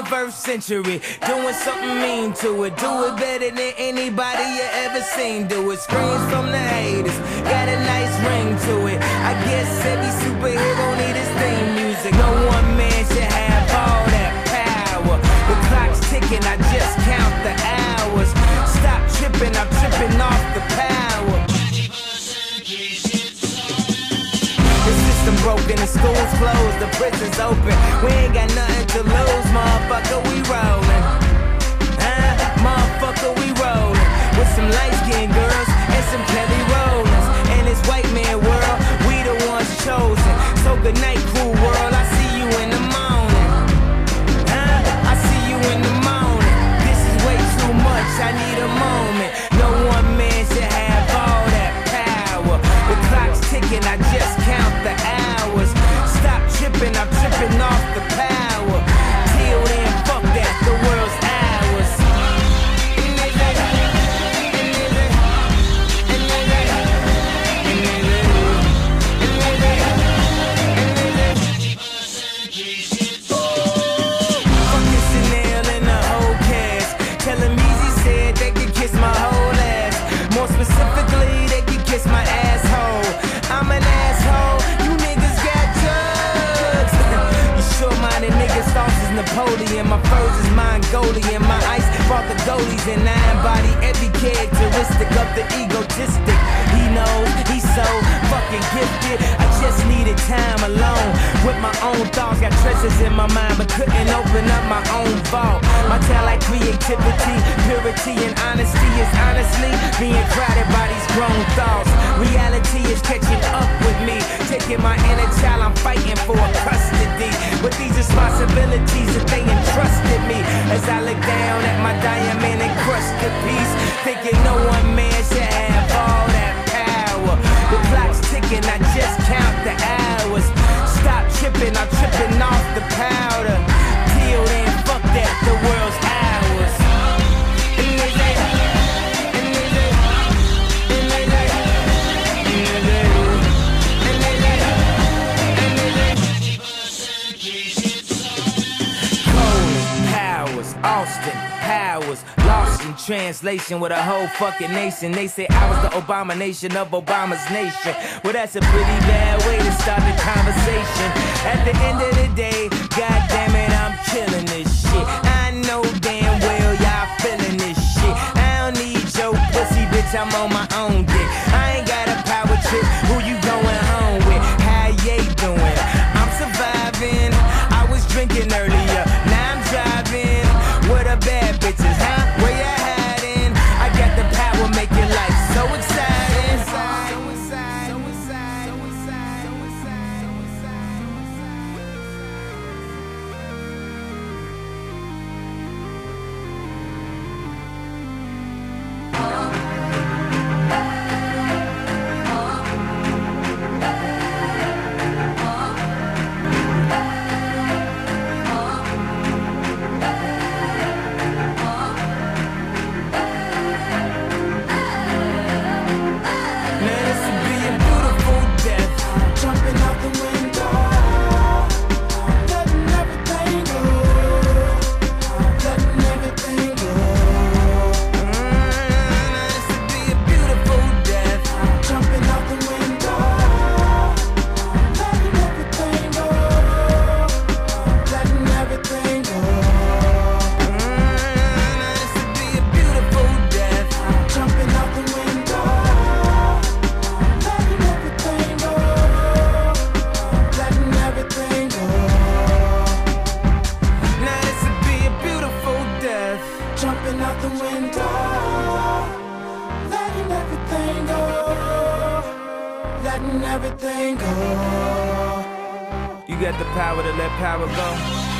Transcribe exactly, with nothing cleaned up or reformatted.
twenty-first century, doing something mean to it. Do it better than anybody you ever seen do it. Screams from the haters, got a nice ring to it. I guess every superhero need his theme music. No one man should have all that power. The clock's ticking, I just count the hours. Stop tripping, I'm tripping off the power. The system broken, the school's closed, the prison's open. We ain't got nothing to lose, motherfucker, we rollin'. Huh? Motherfucker, we rollin'. With some light-skinned girls and some Kelly Rollins. In this white man world, we the ones chosen. So good night, cool world, I see you in the morning. Huh? I see you in the morning. This is way too much, I need a moment. No one man should have all that power. The clock's ticking, I just count the hours. Stop tripping, I'm tripping off the power. Till then, fuck that, the world's ours. Fucking Chanel and the whole cast. Tell them Easy said they could kiss my whole ass. More specifically, they could kiss my asshole. I'm an asshole, you niggas got drugs. You short-minded niggas, sauce is Napoleon. My furs is Mongolian. My ice brought the goalies and I embody every characteristic of the egotistic. He knows he's so fucking gifted. I just needed time alone with my own thoughts. Got treasures in my mind but couldn't open up my own vault. My talent, creativity, purity and honesty is honestly being crowded by these grown thoughts. Reality is catching up with me, taking my inner child, I'm fighting for custody. With these responsibilities that they entrusted me, as I look down at my diamond and crusted piece, thinking no one man should have all that power. The clock's ticking, I just count the hours. Stop tripping, I'm tripping off the powder. Till then, fuck that, the world's ours. Austin Powers, lost in translation with a whole fucking nation. They say I was the abomination of Obama's nation. Well, that's a pretty bad way to start the conversation. At the end of the day, god damn it, I'm killing this shit. I know damn well y'all feeling this shit. I don't need your pussy, bitch, I'm on my own dick. I ain't got a power trip, who you going home with? How you doing? I'm surviving, I was drinking earlier, now I'm driving. What a bad bitches, huh? Where you hiding? I got the power, make your life so exciting. So excited, so excited, so excited, so excited, so Everything go. You got the power to let power go.